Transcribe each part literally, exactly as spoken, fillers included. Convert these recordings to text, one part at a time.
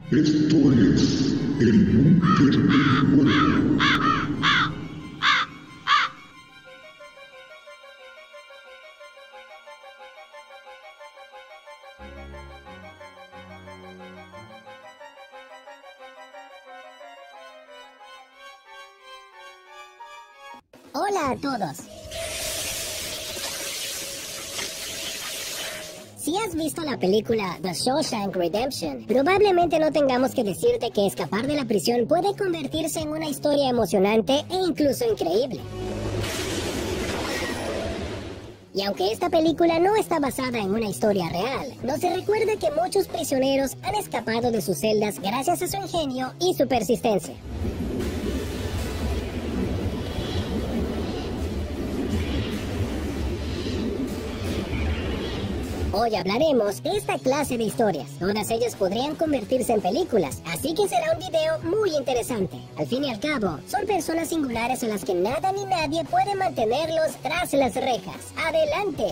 Esto es el búnker del juego. Hola a todos. Si has visto la película The Shawshank Redemption, probablemente no tengamos que decirte que escapar de la prisión puede convertirse en una historia emocionante e incluso increíble. Y aunque esta película no está basada en una historia real, no se recuerda que muchos prisioneros han escapado de sus celdas gracias a su ingenio y su persistencia. Hoy hablaremos de esta clase de historias. Todas ellas podrían convertirse en películas, así que será un video muy interesante. Al fin y al cabo, son personas singulares a las que nada ni nadie puede mantenerlos tras las rejas. ¡Adelante!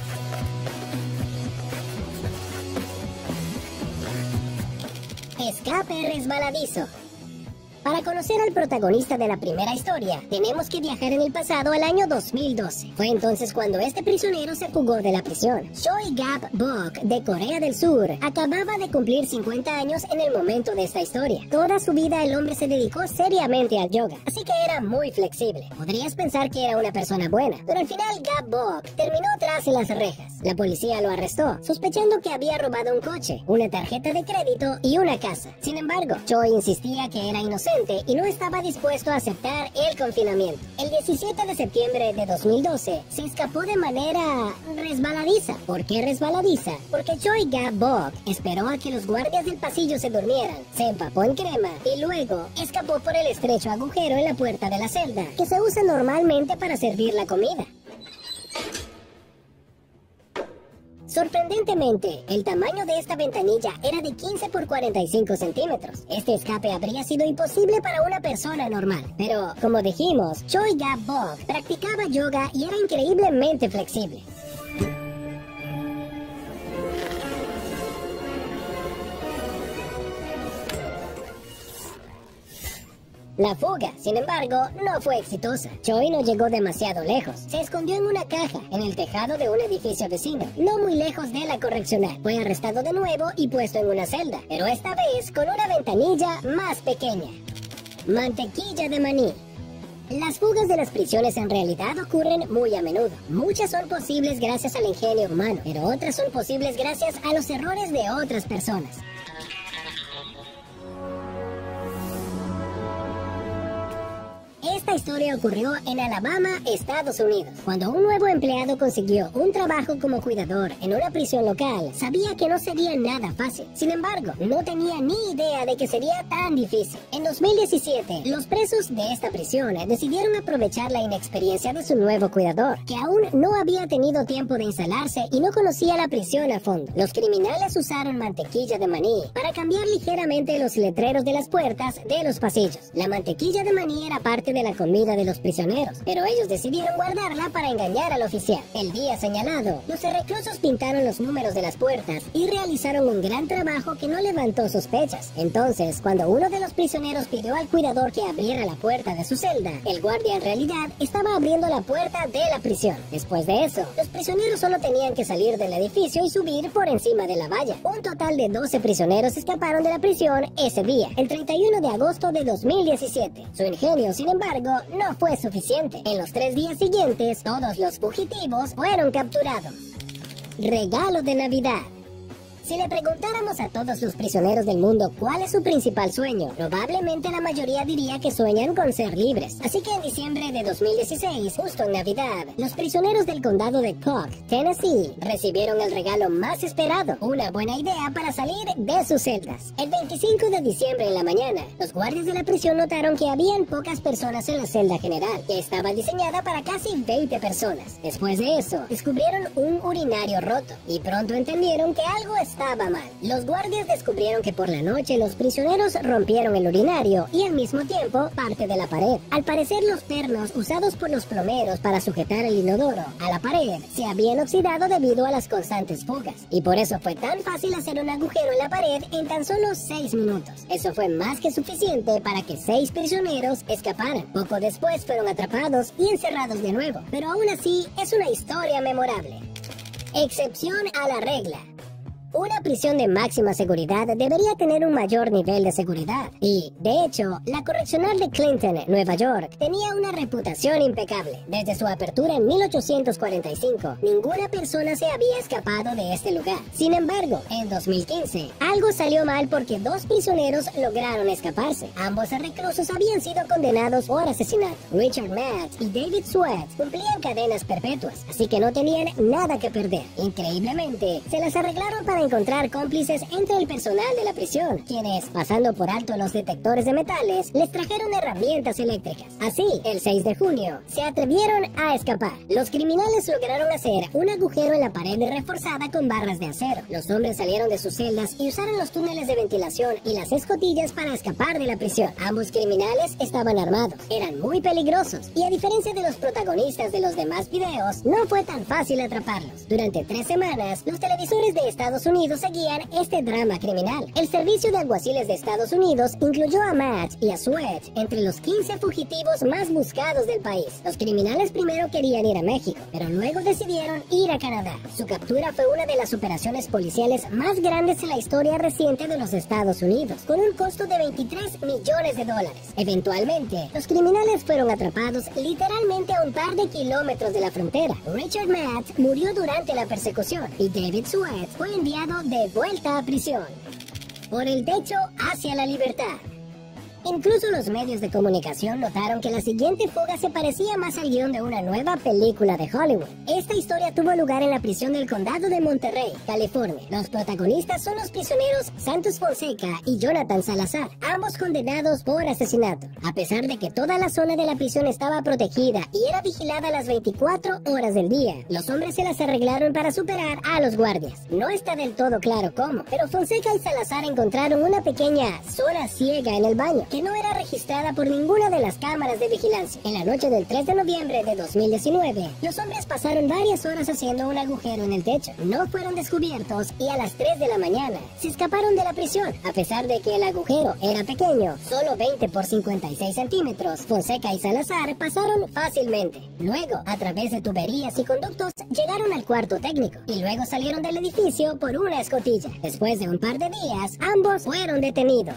Escape resbaladizo. Para conocer al protagonista de la primera historia, tenemos que viajar en el pasado al año dos mil doce. Fue entonces cuando este prisionero se fugó de la prisión. Choi Gap-bok, de Corea del Sur, acababa de cumplir cincuenta años en el momento de esta historia. Toda su vida el hombre se dedicó seriamente al yoga, así que era muy flexible. Podrías pensar que era una persona buena, pero al final Gap-bok terminó tras las rejas. La policía lo arrestó, sospechando que había robado un coche, una tarjeta de crédito y una casa. Sin embargo, Choi insistía que era inocente y no estaba dispuesto a aceptar el confinamiento. El diecisiete de septiembre de dos mil doce se escapó de manera resbaladiza. ¿Por qué resbaladiza? Porque Choi Gap-bok esperó a que los guardias del pasillo se durmieran, se empapó en crema y luego escapó por el estrecho agujero en la puerta de la celda, que se usa normalmente para servir la comida. Sorprendentemente, el tamaño de esta ventanilla era de quince por cuarenta y cinco centímetros. Este escape habría sido imposible para una persona normal. Pero, como dijimos, Choi Gap-bok practicaba yoga y era increíblemente flexible. La fuga, sin embargo, no fue exitosa. Choi no llegó demasiado lejos. Se escondió en una caja en el tejado de un edificio vecino, no muy lejos de la correccional. Fue arrestado de nuevo y puesto en una celda, pero esta vez con una ventanilla más pequeña. Mantequilla de maní. Las fugas de las prisiones en realidad ocurren muy a menudo. Muchas son posibles gracias al ingenio humano, pero otras son posibles gracias a los errores de otras personas. Esta historia ocurrió en Alabama, Estados Unidos. Cuando un nuevo empleado consiguió un trabajo como cuidador en una prisión local, sabía que no sería nada fácil. Sin embargo, no tenía ni idea de que sería tan difícil. En dos mil diecisiete, los presos de esta prisión decidieron aprovechar la inexperiencia de su nuevo cuidador, que aún no había tenido tiempo de instalarse y no conocía la prisión a fondo. Los criminales usaron mantequilla de maní para cambiar ligeramente los letreros de las puertas de los pasillos. La mantequilla de maní era parte de la comida de los prisioneros, pero ellos decidieron guardarla para engañar al oficial. El día señalado, los reclusos pintaron los números de las puertas y realizaron un gran trabajo que no levantó sospechas. Entonces, cuando uno de los prisioneros pidió al cuidador que abriera la puerta de su celda, el guardia en realidad estaba abriendo la puerta de la prisión. Después de eso, los prisioneros solo tenían que salir del edificio y subir por encima de la valla. Un total de doce prisioneros escaparon de la prisión ese día, el treinta y uno de agosto de dos mil diecisiete. Su ingenio, sin embargo, no fue suficiente. En los tres días siguientes, todos los fugitivos fueron capturados. Regalo de Navidad. Si le preguntáramos a todos los prisioneros del mundo cuál es su principal sueño, probablemente la mayoría diría que sueñan con ser libres. Así que en diciembre de dos mil dieciséis, justo en Navidad, los prisioneros del condado de Cook, Tennessee, recibieron el regalo más esperado, una buena idea para salir de sus celdas. El veinticinco de diciembre en la mañana, los guardias de la prisión notaron que habían pocas personas en la celda general, que estaba diseñada para casi veinte personas. Después de eso, descubrieron un urinario roto y pronto entendieron que algo estaba estaba mal. Los guardias descubrieron que por la noche los prisioneros rompieron el urinario y al mismo tiempo parte de la pared. Al parecer los pernos usados por los plomeros para sujetar el inodoro a la pared se habían oxidado debido a las constantes fugas, y por eso fue tan fácil hacer un agujero en la pared en tan solo seis minutos. Eso fue más que suficiente para que seis prisioneros escaparan. Poco después fueron atrapados y encerrados de nuevo, pero aún así es una historia memorable. Excepción a la regla. Una prisión de máxima seguridad debería tener un mayor nivel de seguridad y, de hecho, la correccional de Clinton, Nueva York, tenía una reputación impecable. Desde su apertura en mil ochocientos cuarenta y cinco, ninguna persona se había escapado de este lugar. Sin embargo, en dos mil quince, algo salió mal porque dos prisioneros lograron escaparse. Ambos reclusos habían sido condenados por asesinato. Richard Matz y David Sweat cumplían cadenas perpetuas, así que no tenían nada que perder. Increíblemente, se las arreglaron para encontrar cómplices entre el personal de la prisión, quienes, pasando por alto los detectores de metales, les trajeron herramientas eléctricas. Así, el seis de junio, se atrevieron a escapar. Los criminales lograron hacer un agujero en la pared reforzada con barras de acero. Los hombres salieron de sus celdas y usaron los túneles de ventilación y las escotillas para escapar de la prisión. Ambos criminales estaban armados, eran muy peligrosos, y a diferencia de los protagonistas de los demás videos, no fue tan fácil atraparlos. Durante tres semanas, los televisores de Estados Unidos seguían este drama criminal. El servicio de alguaciles de Estados Unidos incluyó a Match y a Sweat entre los quince fugitivos más buscados del país. Los criminales primero querían ir a México, pero luego decidieron ir a Canadá. Su captura fue una de las operaciones policiales más grandes en la historia reciente de los Estados Unidos, con un costo de veintitrés millones de dólares. Eventualmente, los criminales fueron atrapados literalmente a un par de kilómetros de la frontera. Richard Match murió durante la persecución y David Sweat fue enviado de vuelta a prisión. Por el techo hacia la libertad. Incluso los medios de comunicación notaron que la siguiente fuga se parecía más al guión de una nueva película de Hollywood. Esta historia tuvo lugar en la prisión del condado de Monterrey, California. Los protagonistas son los prisioneros Santos Fonseca y Jonathan Salazar, ambos condenados por asesinato. A pesar de que toda la zona de la prisión estaba protegida y era vigilada las veinticuatro horas del día, los hombres se las arreglaron para superar a los guardias. No está del todo claro cómo, pero Fonseca y Salazar encontraron una pequeña zona ciega en el baño, que no era registrada por ninguna de las cámaras de vigilancia. En la noche del tres de noviembre de dos mil diecinueve, los hombres pasaron varias horas haciendo un agujero en el techo. No fueron descubiertos y a las tres de la mañana se escaparon de la prisión. A pesar de que el agujero era pequeño, solo veinte por cincuenta y seis centímetros, Fonseca y Salazar pasaron fácilmente. Luego, a través de tuberías y conductos, llegaron al cuarto técnico y luego salieron del edificio por una escotilla. Después de un par de días, ambos fueron detenidos.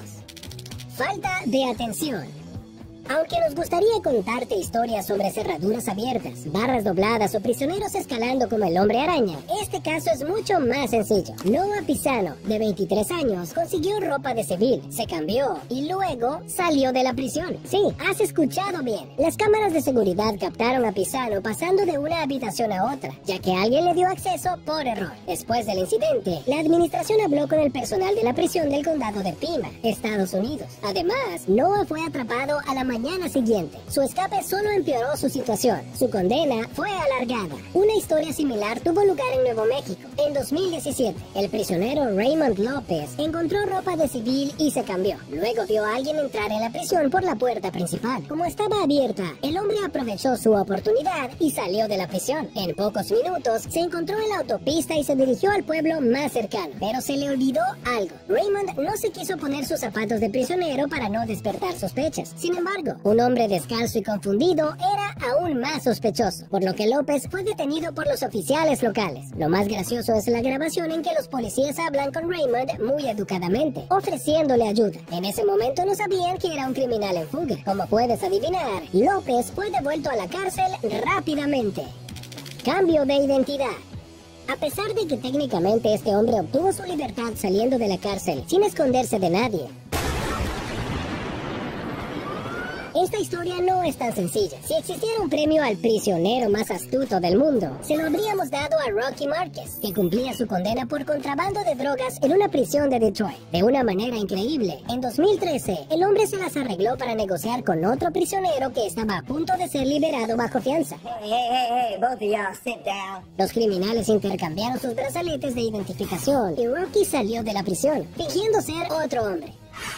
Falta de atención. Aunque nos gustaría contarte historias sobre cerraduras abiertas, barras dobladas o prisioneros escalando como el hombre araña, este caso es mucho más sencillo. Noah Pisano, de veintitrés años, consiguió ropa de civil, se cambió y luego salió de la prisión. Sí, has escuchado bien. Las cámaras de seguridad captaron a Pisano pasando de una habitación a otra, ya que alguien le dio acceso por error. Después del incidente, la administración habló con el personal de la prisión del condado de Pima, Estados Unidos. Además, Noah fue atrapado a la mañana siguiente. Su escape solo empeoró su situación. Su condena fue alargada. Una historia similar tuvo lugar en Nuevo México. En dos mil diecisiete, el prisionero Raymond López encontró ropa de civil y se cambió. Luego vio a alguien entrar en la prisión por la puerta principal. Como estaba abierta, el hombre aprovechó su oportunidad y salió de la prisión. En pocos minutos, se encontró en la autopista y se dirigió al pueblo más cercano. Pero se le olvidó algo. Raymond no se quiso poner sus zapatos de prisionero para no despertar sospechas. Sin embargo, un hombre descalzo y confundido era aún más sospechoso, por lo que López fue detenido por los oficiales locales. Lo más gracioso es la grabación en que los policías hablan con Raymond muy educadamente, ofreciéndole ayuda. En ese momento no sabían que era un criminal en fuga. Como puedes adivinar, López fue devuelto a la cárcel rápidamente. Cambio de identidad. A pesar de que técnicamente este hombre obtuvo su libertad saliendo de la cárcel sin esconderse de nadie, Esta historia no es tan sencilla. Si existiera un premio al prisionero más astuto del mundo, se lo habríamos dado a Rocky Márquez, que cumplía su condena por contrabando de drogas en una prisión de Detroit. De una manera increíble, en dos mil trece, el hombre se las arregló para negociar con otro prisionero que estaba a punto de ser liberado bajo fianza. Hey, hey, hey, hey, both of y'all, sit down. Los criminales intercambiaron sus brazaletes de identificación y Rocky salió de la prisión, fingiendo ser otro hombre.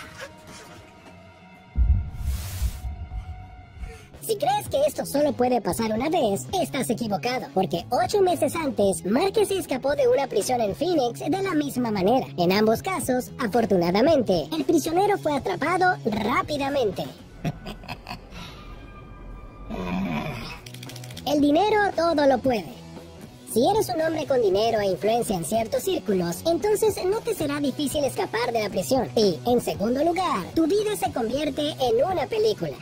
Si crees que esto solo puede pasar una vez, estás equivocado, porque ocho meses antes, Márquez se escapó de una prisión en Phoenix de la misma manera. En ambos casos, afortunadamente, el prisionero fue atrapado rápidamente. El dinero todo lo puede. Si eres un hombre con dinero e influencia en ciertos círculos, entonces no te será difícil escapar de la prisión. Y, en segundo lugar, tu vida se convierte en una película.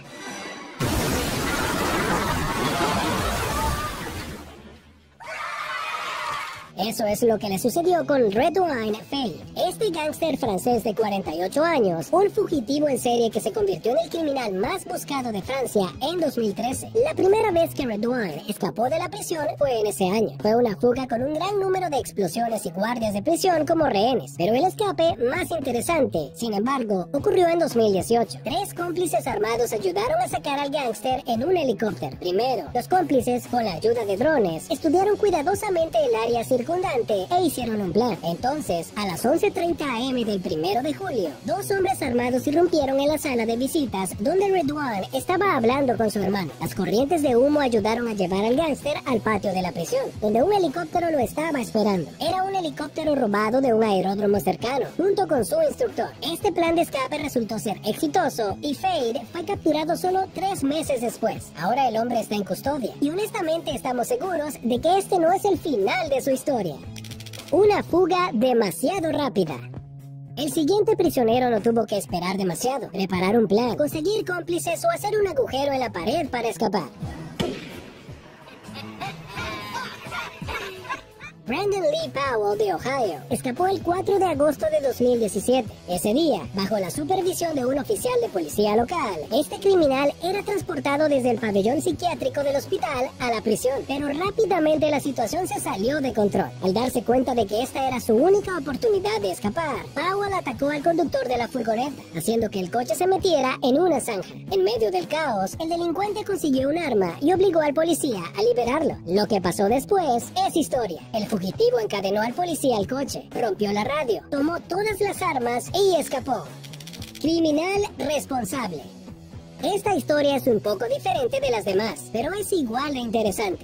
Eso es lo que le sucedió con Redouane Faïd, este gángster francés de cuarenta y ocho años, un fugitivo en serie que se convirtió en el criminal más buscado de Francia en dos mil trece. La primera vez que Redouane escapó de la prisión fue en ese año. Fue una fuga con un gran número de explosiones y guardias de prisión como rehenes, pero el escape más interesante, sin embargo, ocurrió en dos mil dieciocho. Tres cómplices armados ayudaron a sacar al gángster en un helicóptero. Primero, los cómplices, con la ayuda de drones, estudiaron cuidadosamente el área circundante e hicieron un plan. Entonces, a las once treinta a eme del primero de julio, dos hombres armados irrumpieron en la sala de visitas donde Redouane estaba hablando con su hermano. Las corrientes de humo ayudaron a llevar al gángster al patio de la prisión, donde un helicóptero lo estaba esperando. Era un helicóptero robado de un aeródromo cercano, junto con su instructor. Este plan de escape resultó ser exitoso y Faïd fue capturado solo tres meses después. Ahora el hombre está en custodia y honestamente estamos seguros de que este no es el final de su historia. Una fuga demasiado rápida. El siguiente prisionero no tuvo que esperar demasiado, preparar un plan, conseguir cómplices o hacer un agujero en la pared para escapar. Brandon Lee Powell de Ohio escapó el cuatro de agosto de dos mil diecisiete. Ese día, bajo la supervisión de un oficial de policía local, este criminal era transportado desde el pabellón psiquiátrico del hospital a la prisión, pero rápidamente la situación se salió de control. Al darse cuenta de que esta era su única oportunidad de escapar, Powell atacó al conductor de la furgoneta, haciendo que el coche se metiera en una zanja. En medio del caos, el delincuente consiguió un arma y obligó al policía a liberarlo. Lo que pasó después es historia. El El fugitivo encadenó al policía al coche, rompió la radio, tomó todas las armas y escapó. Criminal responsable. Esta historia es un poco diferente de las demás, pero es igual de interesante.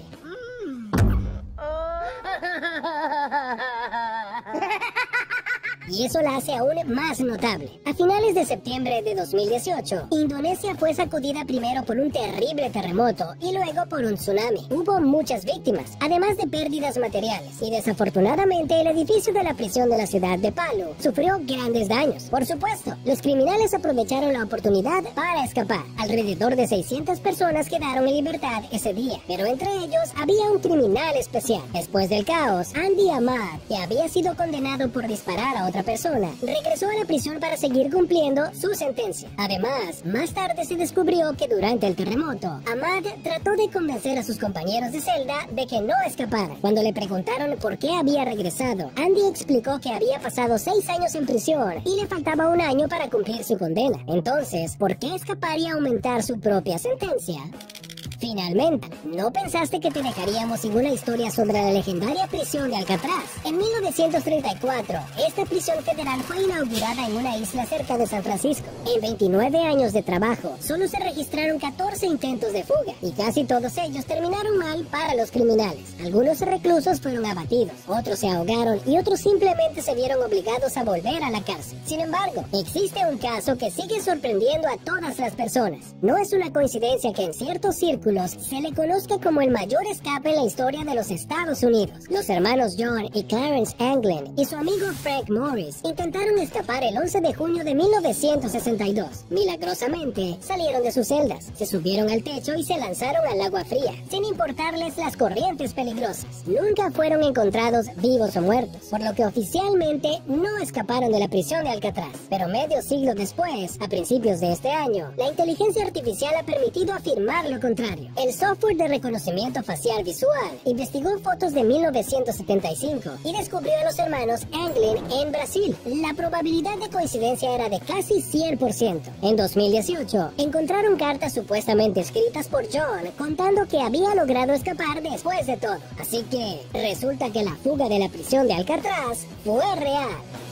Y eso la hace aún más notable. A finales de septiembre de dos mil dieciocho, Indonesia fue sacudida primero por un terrible terremoto y luego por un tsunami. Hubo muchas víctimas, además de pérdidas materiales, y desafortunadamente el edificio de la prisión de la ciudad de Palu sufrió grandes daños. Por supuesto, los criminales aprovecharon la oportunidad para escapar. Alrededor de seiscientas personas quedaron en libertad ese día, pero entre ellos había un criminal especial. Después del caos, Andy Ahmad, que había sido condenado por disparar a otra persona, regresó a la prisión para seguir cumpliendo su sentencia. Además, más tarde se descubrió que durante el terremoto, Ahmad trató de convencer a sus compañeros de celda de que no escaparan. Cuando le preguntaron por qué había regresado, Andy explicó que había pasado seis años en prisión y le faltaba un año para cumplir su condena. Entonces, ¿por qué escapar y aumentar su propia sentencia? Finalmente, ¿no pensaste que te dejaríamos sin una historia sobre la legendaria prisión de Alcatraz? En mil novecientos treinta y cuatro, esta prisión federal fue inaugurada en una isla cerca de San Francisco. En veintinueve años de trabajo, solo se registraron catorce intentos de fuga, y casi todos ellos terminaron mal para los criminales. Algunos reclusos fueron abatidos, otros se ahogaron y otros simplemente se vieron obligados a volver a la cárcel. Sin embargo, existe un caso que sigue sorprendiendo a todas las personas. No es una coincidencia que en ciertos círculos artículos, se le conozca como el mayor escape en la historia de los Estados Unidos. Los hermanos John y Clarence Anglin y su amigo Frank Morris intentaron escapar el once de junio de mil novecientos sesenta y dos. Milagrosamente, salieron de sus celdas, se subieron al techo y se lanzaron al agua fría, sin importarles las corrientes peligrosas. Nunca fueron encontrados vivos o muertos, por lo que oficialmente no escaparon de la prisión de Alcatraz. Pero medio siglo después, a principios de este año, la inteligencia artificial ha permitido afirmar lo contrario. El software de reconocimiento facial visual investigó fotos de mil novecientos setenta y cinco y descubrió a los hermanos Anglin en Brasil. La probabilidad de coincidencia era de casi cien por ciento. En dos mil dieciocho, encontraron cartas supuestamente escritas por John contando que había logrado escapar después de todo. Así que resulta que la fuga de la prisión de Alcatraz fue real.